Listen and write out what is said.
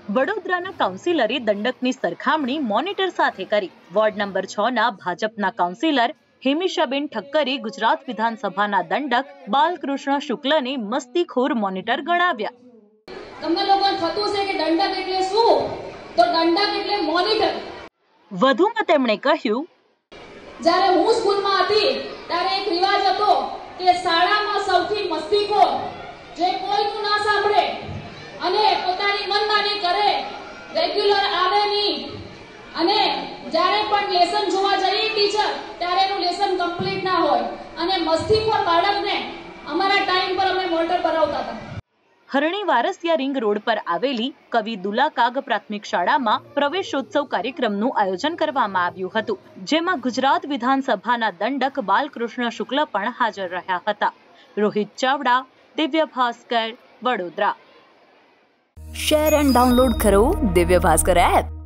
વડોદરાના કાઉન્સિલરે દંડકની સરખામણી મોનિટર સાથે કરી। વોર્ડ નંબર 6 ના ભાજપના કાઉન્સિલર હેમિશાબેન ઠક્કરે ગુજરાત વિધાનસભાના દંડક બાલકૃષ્ણ શુક્લને મસ્તીખોર મોનિટર ગણાવ્યા। તમને લોકોને થતું છે કે દંડક એટલે શું? તો દંડક એટલે મોનિટર। વધુમાં તેમણે કહ્યું, જ્યારે હું સ્કૂલમાં હતી ત્યારે એક રિવાજ હતો કે શાળામાં સૌથી મસ્તીખોર જે કોઈનું ના સાંભળે અને પોતાની મનમાની કરે, રેગ્યુલર આવે નહીં, અને જ્યારે પણ લેસન જોવા જઈએ ટીચર ત્યારે એનું લેસન કમ્પ્લીટ ના હોય, અને મસ્તીખોર બાળકને અમારા ટાઈમ પર અમે મોનિટર કરાવતા હતા। હરણી વારસિયા રિંગ રોડ પર આવેલી કવિ દુલા કાગ પ્રાથમિક શાળામાં પ્રવેશોત્સવ કાર્યક્રમનું આયોજન કરવામાં આવ્યું હતું, જેમાં ગુજરાત વિધાનસભાના દંડક બાલકૃષ્ણ શુક્લ પણ હાજર રહ્યા હતા। Rohit Chavda, Divya Bhaskar, Vadodara. Share and download કરો દિવ્ય ભાસ્કર એપ।